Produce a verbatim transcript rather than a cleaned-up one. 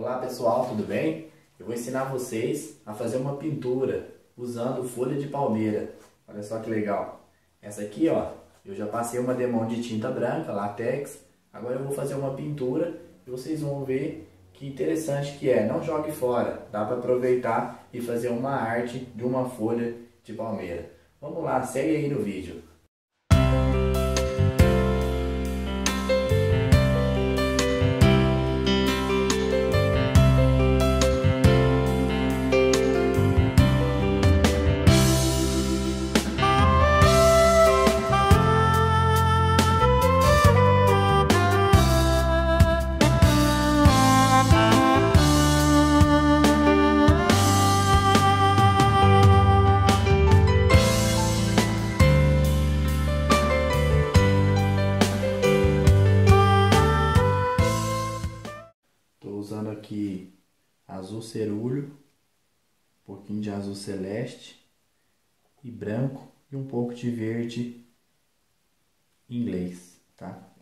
Olá pessoal, tudo bem? Eu vou ensinar vocês a fazer uma pintura usando folha de palmeira. Olha só que legal. Essa aqui, ó, eu já passei uma demão de tinta branca, látex. Agora eu vou fazer uma pintura e vocês vão ver que interessante que é. Não jogue fora, dá para aproveitar e fazer uma arte de uma folha de palmeira. Vamos lá, segue aí no vídeo. Usando aqui azul cerúleo, um pouquinho de azul celeste e branco e um pouco de verde inglês, tá?